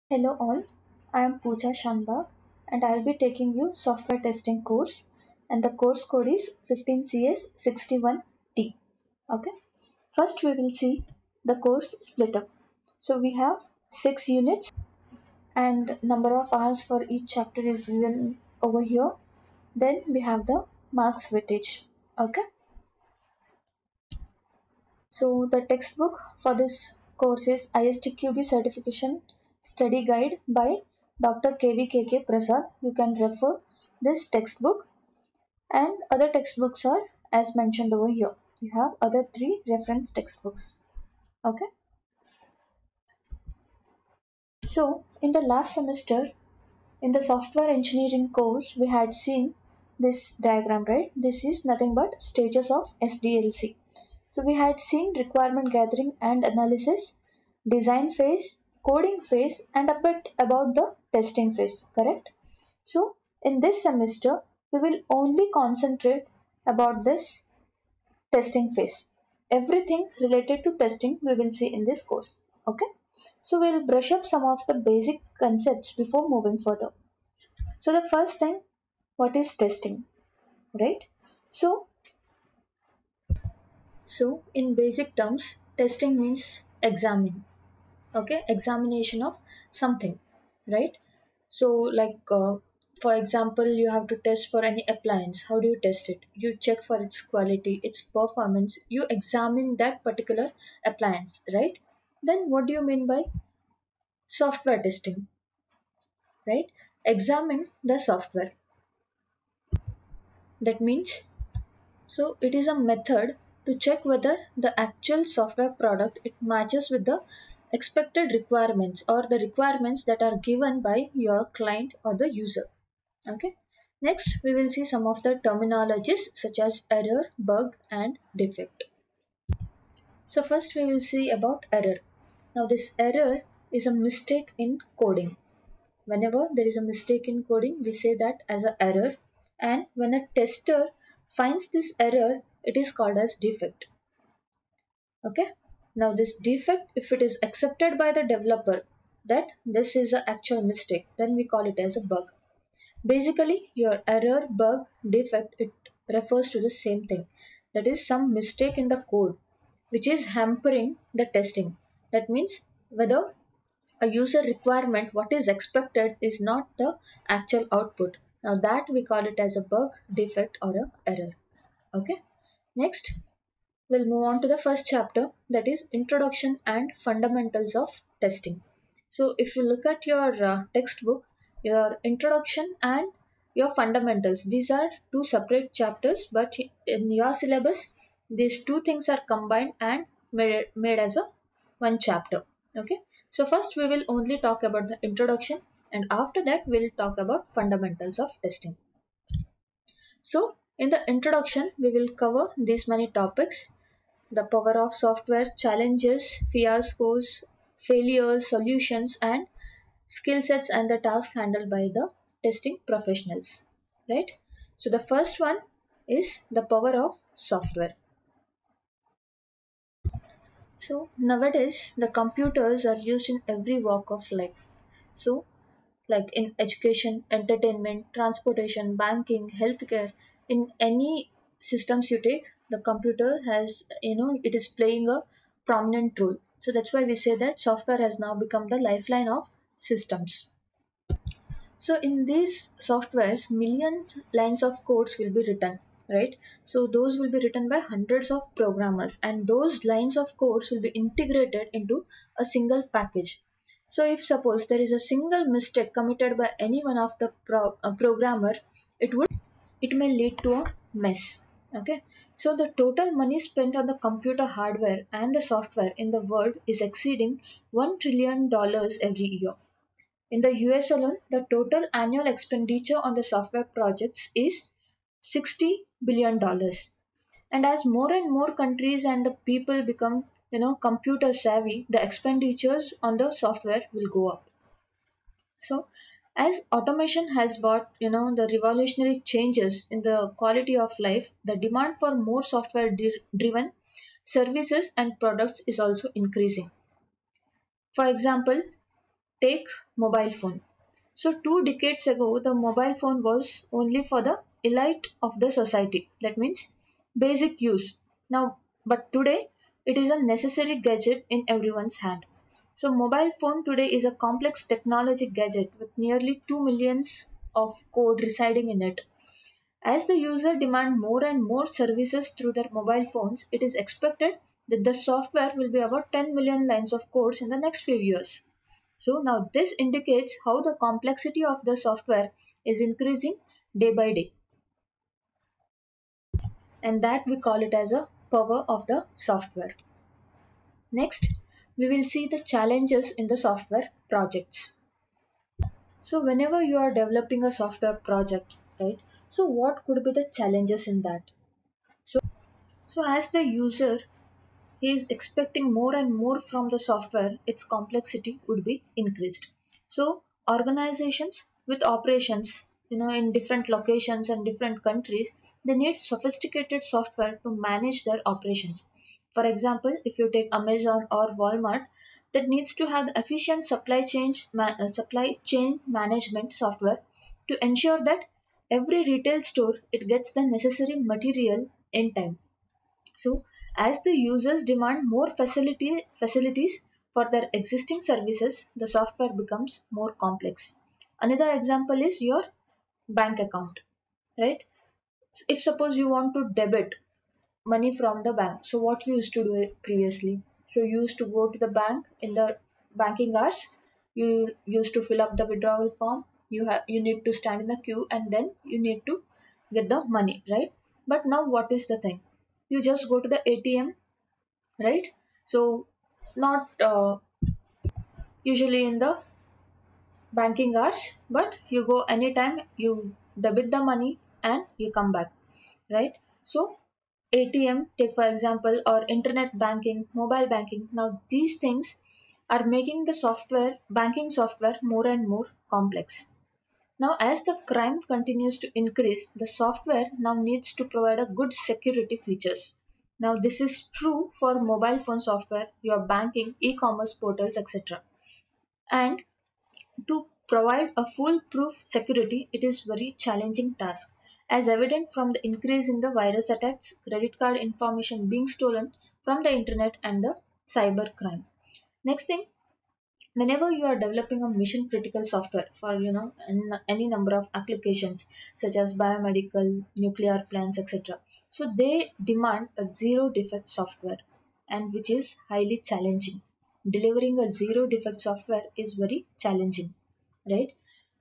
Hello all, I am Pooja Shanbag and I will be taking you software testing course and the course code is 15CS61T. Okay. First we will see the course split up. So we have 6 units and number of hours for each chapter is given over here. Then we have the marks weightage. Okay. So the textbook for this course is ISTQB Certification Study Guide by Dr. KVKK Prasad. You can refer this textbook and other textbooks are as mentioned over here. You have other three reference textbooks. Okay. So in the last semester in the software engineering course we had seen this diagram, right? This is nothing but stages of SDLC. So we had seen requirement gathering and analysis, design phase, coding phase, and a bit about the testing phase, correct? So in this semester, we will only concentrate about this testing phase. Everything related to testing we will see in this course. Okay. So we'll brush up some of the basic concepts before moving further. So the first thing, what is testing, right? So in basic terms, testing means examine. Okay, examination of something, right? So for example, you have to test for any appliance. How do you test it? You check for its quality, its performance. You examine that particular appliance, right? Then what do you mean by software testing, right? Examine the software. That means, so it is a method to check whether the actual software product it matches with the expected requirements or the requirements that are given by your client or the user. Okay. Next, we will see some of the terminologies such as error, bug, and defect. So first we will see about error. Now this error is a mistake in coding. Whenever there is a mistake in coding, we say that as an error. And when a tester finds this error, it is called as defect. Okay. Now this defect, if it is accepted by the developer that this is an actual mistake, then we call it as a bug. Basically, your error, bug, defect, it refers to the same thing. That is some mistake in the code which is hampering the testing. That means whether a user requirement, what is expected is not the actual output. Now that we call it as a bug, defect or a error. Okay. Next, we'll move on to the first chapter, that is Introduction and Fundamentals of Testing. So if you look at your textbook, your introduction and your fundamentals, these are two separate chapters, but in your syllabus these two things are combined and made as a one chapter. Okay. So first we will only talk about the introduction and after that we'll talk about fundamentals of testing. So in the introduction we will cover these many topics: the power of software, challenges, fiascos, failures, solutions, and skill sets and the task handled by the testing professionals. Right? So the first one is the power of software. So nowadays the computers are used in every walk of life. So like in education, entertainment, transportation, banking, healthcare, in any systems you take, the computer has, it is playing a prominent role. So that's why we say that software has now become the lifeline of systems. So in these softwares, millions lines of codes will be written, right? So those will be written by hundreds of programmers, and those lines of codes will be integrated into a single package. So if suppose there is a single mistake committed by any one of the programmer, it may lead to a mess. Okay, so the total money spent on the computer hardware and the software in the world is exceeding $1 trillion every year. In the US alone, the total annual expenditure on the software projects is $60 billion. And as more and more countries and the people become, computer savvy, the expenditures on the software will go up. So, as automation has brought, the revolutionary changes in the quality of life, the demand for more software driven services and products is also increasing. For example, Take mobile phone. So 2 decades ago, the mobile phone was only for the elite of the society. That means basic use. Now, but today it is a necessary gadget in everyone's hand. So mobile phone today is a complex technology gadget with nearly 2 millions of code residing in it. As the user demand more and more services through their mobile phones, it is expected that the software will be about 10 million lines of codes in the next few years. So now this indicates how the complexity of the software is increasing day by day, and that we call it as a power of the software. Next, we will see the challenges in the software projects. So whenever you are developing a software project, right? So what could be the challenges in that? So so as the user he is expecting more and more from the software, its complexity would be increased. So organizations with operations, in different locations and different countries, they need sophisticated software to manage their operations. For example, if you take Amazon or Walmart, that needs to have efficient supply chain management software to ensure that every retail store it gets the necessary material in time. So, as the users demand more facilities for their existing services, the software becomes more complex. Another example is your bank account, right? If suppose you want to debit money from the bank, so what you used to do previously? So you used to go to the bank in the banking hours. You used to fill up the withdrawal form. You need to stand in the queue and then you need to get the money, right? But now what is the thing? You just go to the ATM, right? So not usually in the banking hours, but you go anytime, you debit the money and you come back, right? So ATM, take for example, or internet banking, mobile banking, now these things are making the banking software more and more complex. Now, as the crime continues to increase, the software now needs to provide a good security features. Now, this is true for mobile phone software, your banking, e-commerce portals, etc. And to provide a foolproof security, it is very challenging task, as evident from the increase in the virus attacks, credit card information being stolen from the internet, and the cyber crime. Next thing, whenever you are developing a mission critical software for any number of applications such as biomedical, nuclear plants, etc., so they demand a zero defect software, and which is highly challenging. Delivering a zero defect software is very challenging, right?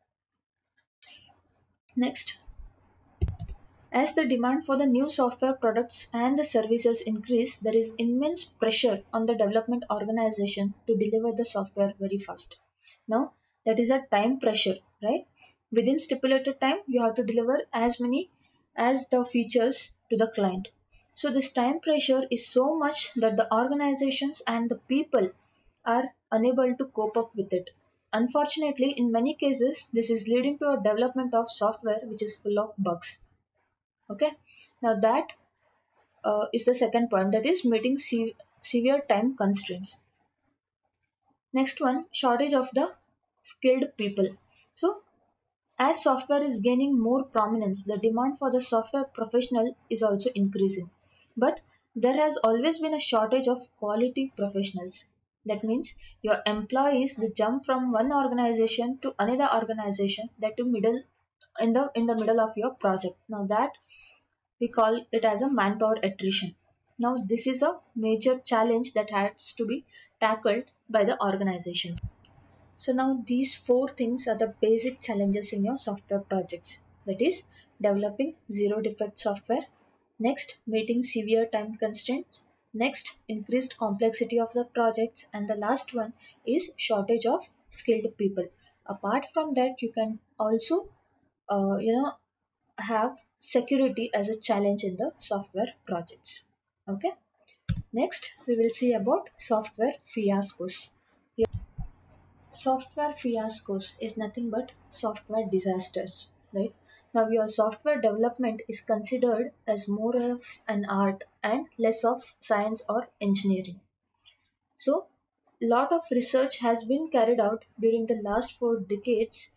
Next, as the demand for the new software products and the services increase, there is immense pressure on the development organization to deliver the software very fast. Now, that is a time pressure, right? Within stipulated time, you have to deliver as many as the features to the client. So, this time pressure is so much that the organizations and the people are unable to cope up with it. Unfortunately, in many cases, this is leading to a development of software which is full of bugs. Okay, now that is the second point, that is meeting severe time constraints. Next one, shortage of the skilled people. So as software is gaining more prominence, the demand for the software professional is also increasing. But there has always been a shortage of quality professionals. That means your employees they jump from one organization to another organization, that to middle in the middle of your project. Now that we call it as a manpower attrition. Now, this is a major challenge that has to be tackled by the organizations. So, now these four things are the basic challenges in your software projects, that is, developing zero defect software, next, meeting severe time constraints, next, increased complexity of the projects, and the last one is shortage of skilled people. Apart from that, you can also uh, you know have security as a challenge in the software projects. Okay, next we will see about software fiascos. Software fiascos is nothing but software disasters, right? Now your software development is considered as more of an art and less of science or engineering. So lot of research has been carried out during the last 4 decades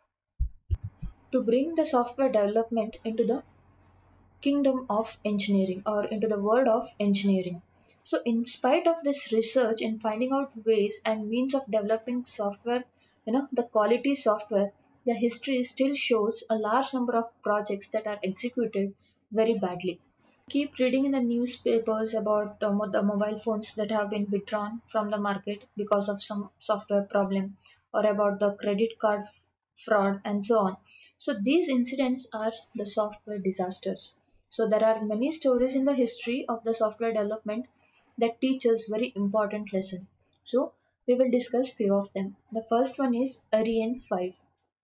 to bring the software development into the kingdom of engineering or into the world of engineering. So, in spite of this research in finding out ways and means of developing software, the quality software, the history still shows a large number of projects that are executed very badly. Keep reading in the newspapers about the mobile phones that have been withdrawn from the market because of some software problem, or about the credit card fraud and so on. So these incidents are the software disasters. So there are many stories in the history of the software development that teach us very important lesson. So we will discuss few of them. The first one is Ariane 5.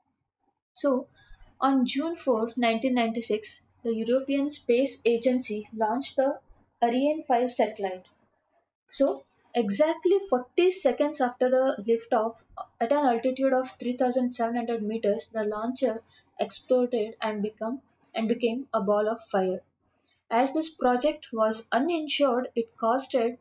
So, on June 4, 1996, the European Space Agency launched the Ariane 5 satellite. So, exactly 40 seconds after the liftoff, at an altitude of 3,700 meters, the launcher exploded and became a ball of fire. As this project was uninsured, it costed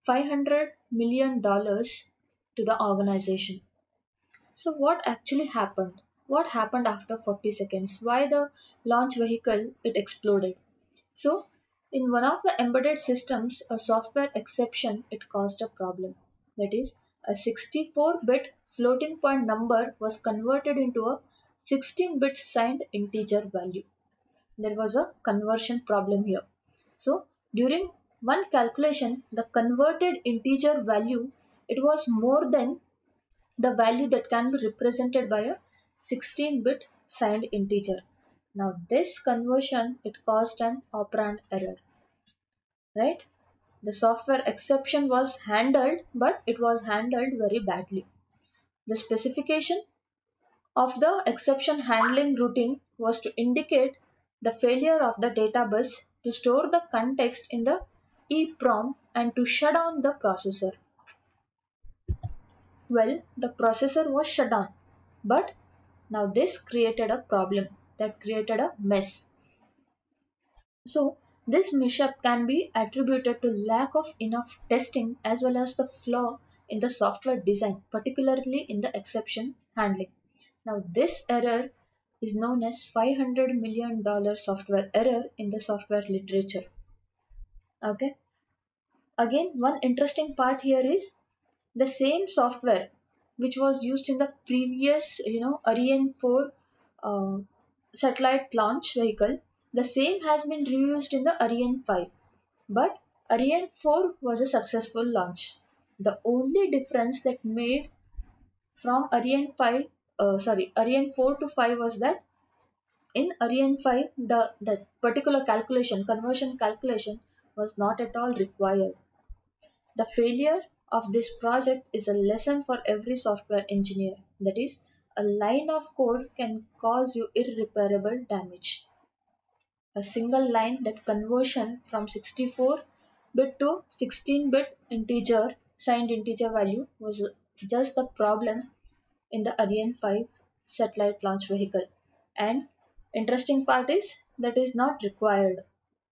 $500 million to the organization. So what actually happened? What happened after 40 seconds? Why the launch vehicle it exploded? So in one of the embedded systems, a software exception it caused a problem. That is, a 64-bit floating point number was converted into a 16-bit signed integer value. There was a conversion problem here. So during one calculation, the converted integer value it was more than the value that can be represented by a 16-bit signed integer. Now this conversion it caused an operand error, right? The software exception was handled, but it was handled very badly. The specification of the exception handling routine was to indicate the failure of the databus, to store the context in the EEPROM, and to shut down the processor. Well, the processor was shut down, but now this created a problem, that created a mess. So this mishap can be attributed to lack of enough testing as well as the flaw in the software design, particularly in the exception handling. Now this error is known as $500 million software error in the software literature. Okay. Again, one interesting part here is the same software which was used in the previous, Ariane 4 uh, satellite launch vehicle, the same has been reused in the Ariane 5. But Ariane 4 was a successful launch. The only difference that made from Ariane 4 to 5 was that in Ariane 5, the particular conversion calculation was not at all required. The failure of this project is a lesson for every software engineer. That is, a line of code can cause you irreparable damage. A single line, that conversion from 64-bit to 16-bit integer signed integer value, was just the problem in the Ariane 5 satellite launch vehicle. And interesting part is that is not required,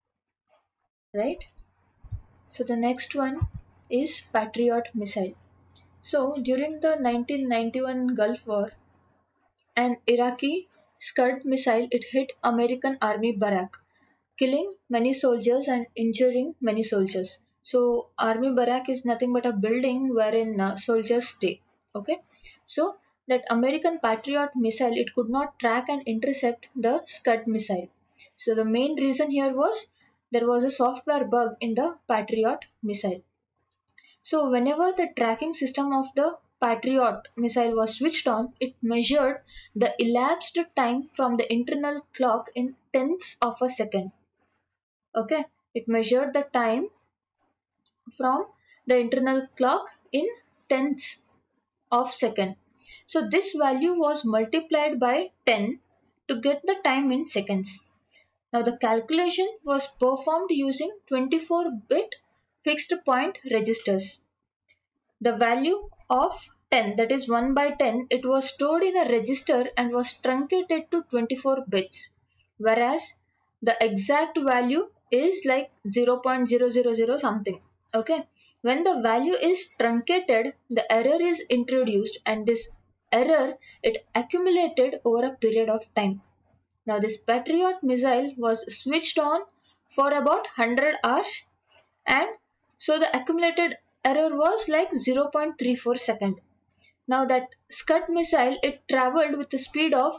right? So the next one is Patriot missile. So during the 1991 Gulf War, an Iraqi Scud missile it hit American army barrack, killing many soldiers and injuring many soldiers. So army barrack is nothing but a building wherein soldiers stay. Okay, so that American Patriot missile it could not track and intercept the Scud missile. So the main reason here was there was a software bug in the Patriot missile. So whenever the tracking system of the Patriot missile was switched on, it measured the elapsed time from the internal clock in tenths of a second. Okay, it measured the time from the internal clock in tenths of second. So this value was multiplied by 10 to get the time in seconds. Now the calculation was performed using 24-bit fixed point registers. The value of 10, that is 1 by 10, it was stored in a register and was truncated to 24 bits, whereas the exact value is like 0.000 something. Okay, when the value is truncated, the error is introduced, and this error it accumulated over a period of time. Now this Patriot missile was switched on for about 100 hours, and so the accumulated error was like 0.34 second. Now that Scud missile it traveled with a speed of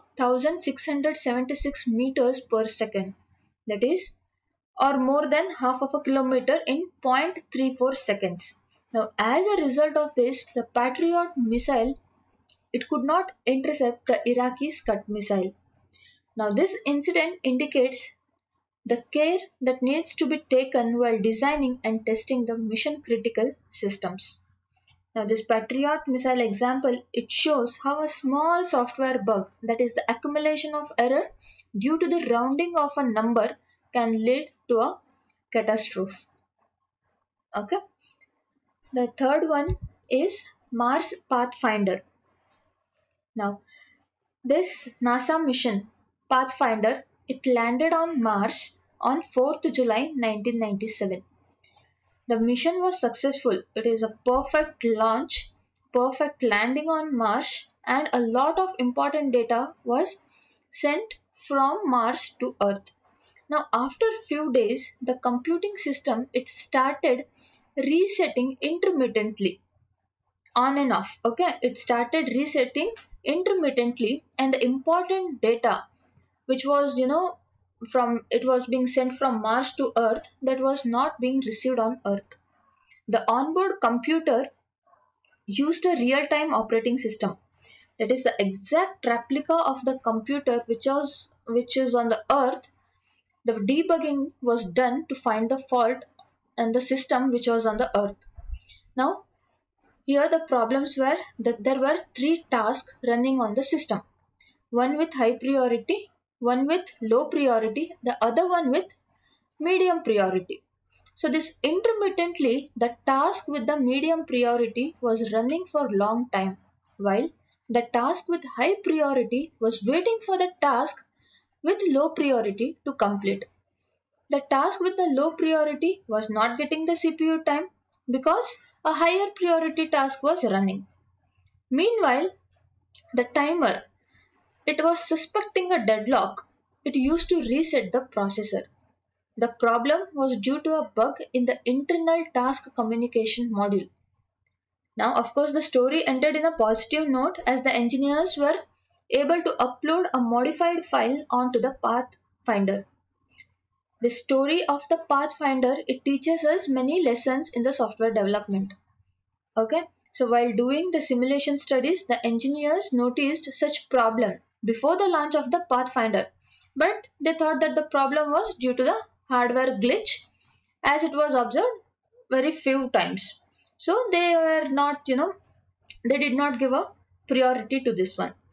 1676 meters per second, that is or more than half of a kilometer in 0.34 seconds. Now as a result of this, the Patriot missile it could not intercept the Iraqi Scud missile. Now this incident indicates the care that needs to be taken while designing and testing the mission critical systems. Now this Patriot missile example, it shows how a small software bug, that is the accumulation of error due to the rounding of a number, can lead to a catastrophe. Okay. The third one is Mars Pathfinder. Now this NASA mission Pathfinder, it landed on Mars on 4th July 1997. The mission was successful. It is a perfect launch, perfect landing on Mars, and a lot of important data was sent from Mars to Earth. Now after few days, the computing system it started resetting intermittently on and off. Okay, it started resetting intermittently, and the important data which was from it was being sent from Mars to Earth, that was not being received on Earth. The onboard computer used a real-time operating system, that is the exact replica of the computer which is on the Earth. The debugging was done to find the fault and the system which was on the Earth. Now here the problems were that there were three tasks running on the system, one with high priority, one with low priority, the other one with medium priority. So this intermittently the task with the medium priority was running for long time, while the task with high priority was waiting for the task with low priority to complete. The task with the low priority was not getting the CPU time because a higher priority task was running. Meanwhile, the timer it was suspecting a deadlock. It used to reset the processor. The problem was due to a bug in the internal task communication module. Now, of course, the story ended in a positive note as the engineers were able to upload a modified file onto the Pathfinder. The story of the Pathfinder it teaches us many lessons in the software development. Okay, so while doing the simulation studies, the engineers noticed such problem before the launch of the Pathfinder, but they thought that the problem was due to the hardware glitch as it was observed very few times. So they were not, they did not give a priority to this one.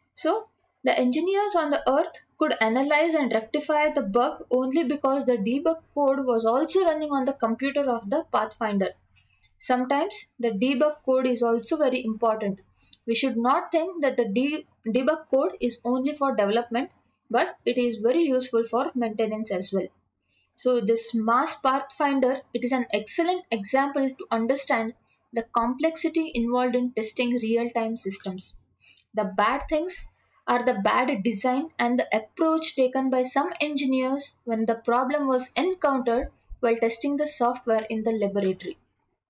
So the engineers on the Earth could analyze and rectify the bug only because the debug code was also running on the computer of the Pathfinder. Sometimes the debug code is also very important. We should not think that the debug code is only for development, but it is very useful for maintenance as well. So this Mars Pathfinder, it is an excellent example to understand the complexity involved in testing real-time systems. The bad things are the bad design and the approach taken by some engineers when the problem was encountered while testing the software in the laboratory.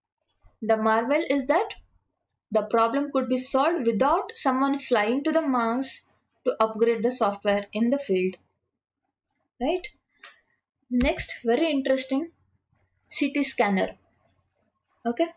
The marvel is that the problem could be solved without someone flying to the Mars to upgrade the software in the field. Right? Next, very interesting, CT scanner. Okay.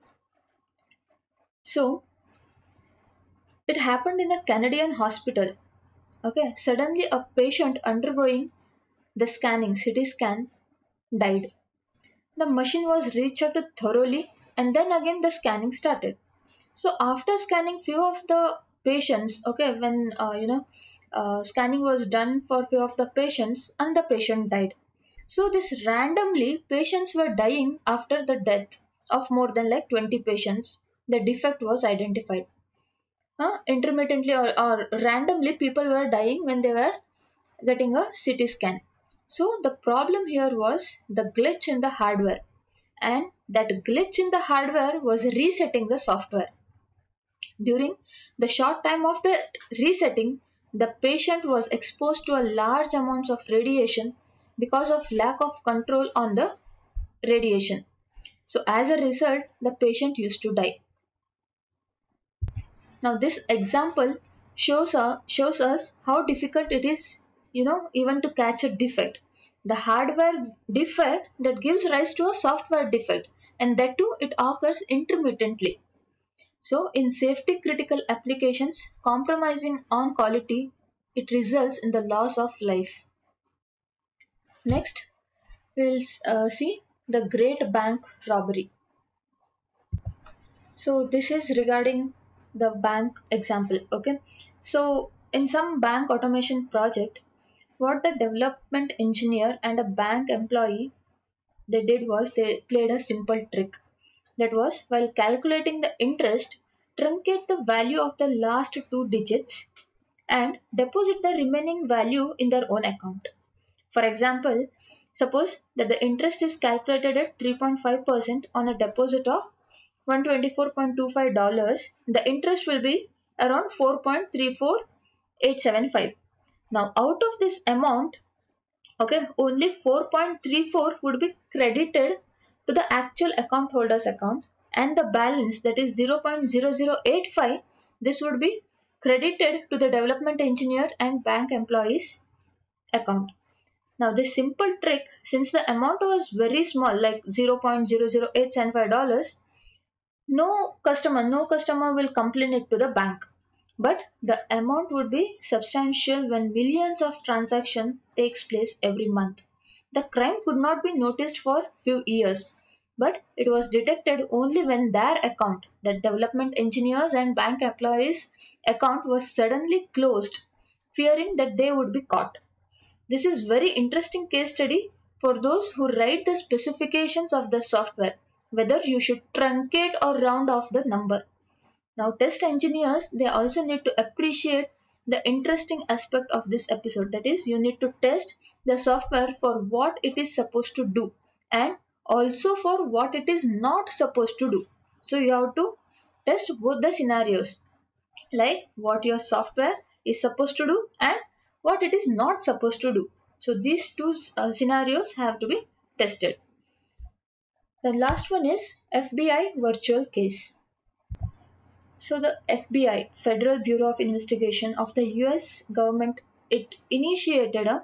So, it happened in a Canadian hospital. Okay. Suddenly, a patient undergoing the scanning, CT scan, died. The machine was rechecked thoroughly and then again the scanning started. So after scanning few of the patients, okay, when scanning was done for few of the patients and the patient died. So this randomly patients were dying after the death of more than like 20 patients. The defect was identified. Intermittently or randomly people were dying when they were getting a CT scan. So the problem here was the glitch in the hardware, and that glitch in the hardware was resetting the software. During the short time of the resetting, the patient was exposed to a large amounts of radiation because of lack of control on the radiation. So as a result, the patient used to die. Now this example shows us how difficult it is, even to catch a defect. The hardware defect that gives rise to a software defect, and that too it occurs intermittently. So in safety critical applications, compromising on quality, it results in the loss of life. Next, we'll see the Great Bank Robbery. So this is regarding the bank example. Okay, so in some bank automation project, what the development engineer and a bank employee they did was they played a simple trick. That was, while calculating the interest, truncate the value of the last two digits and deposit the remaining value in their own account. For example, suppose that the interest is calculated at 3.5% on a deposit of $124.25. The interest will be around 4.34875. Now, out of this amount, okay, only 4.34 would be credited to the actual account holder's account, and the balance, that is 0.0085, this would be credited to the development engineer and bank employees account. Now this simple trick, since the amount was very small, like $0.00875, no customer will complain it to the bank. But the amount would be substantial when millions of transactions takes place every month. The crime could not be noticed for few years, but it was detected only when their account, the development engineers and bank employees account, was suddenly closed, fearing that they would be caught. This is very interesting case study for those who write the specifications of the software, whether you should truncate or round off the number. Now test engineers, they also need to appreciate the interesting aspect of this episode. That is, you need to test the software for what it is supposed to do and also for what it is not supposed to do. So you have to test both the scenarios, like what your software is supposed to do and what it is not supposed to do. So these two scenarios have to be tested. The last one is FBI virtual case. So the FBI, Federal Bureau of Investigation of the US government, it initiated a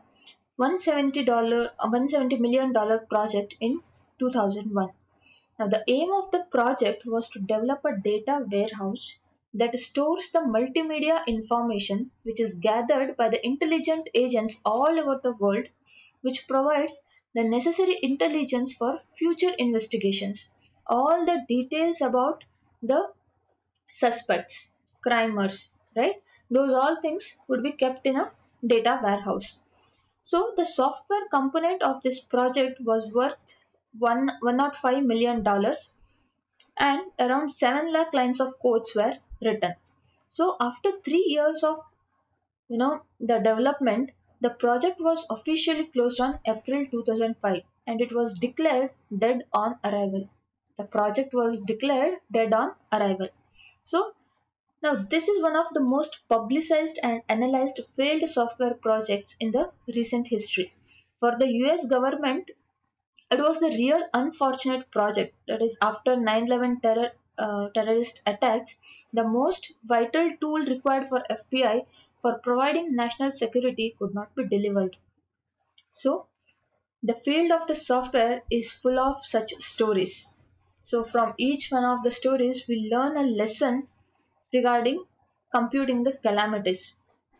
$170 million project in 2001. Now the aim of the project was to develop a data warehouse that stores the multimedia information which is gathered by the intelligent agents all over the world, which provides the necessary intelligence for future investigations. All the details about the suspects, crimers, right? Those all things would be kept in a data warehouse. So the software component of this project was worth $105 million, and around 7 lakh lines of codes were written. So after 3 years of the development, the project was officially closed on April 2005 and it was declared dead on arrival. The project was declared dead on arrival. So now, this is one of the most publicized and analyzed failed software projects in the recent history. For the US government, it was a real unfortunate project. That is, after 9/11 terrorist attacks, the most vital tool required for FBI for providing national security could not be delivered. So, the field of the software is full of such stories. So, from each one of the stories, we learn a lesson regarding computing the calamities.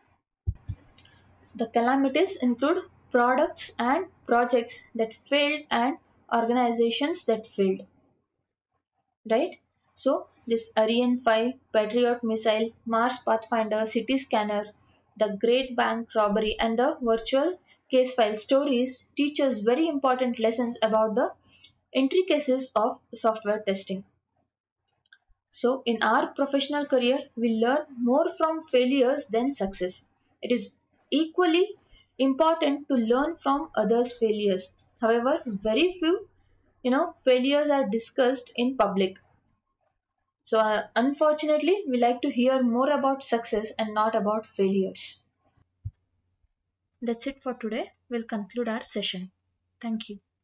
The calamities include products and projects that failed and organizations that failed. Right? So, this Ariane 5, Patriot missile, Mars Pathfinder, City Scanner, the Great Bank Robbery, and the virtual case file stories teach us very important lessons about the intricacies of software testing. So, in our professional career, we learn more from failures than success. It is equally important to learn from others' failures. However, very few failures are discussed in public. So, unfortunately, we like to hear more about success and not about failures. That's it for today. We'll conclude our session. Thank you.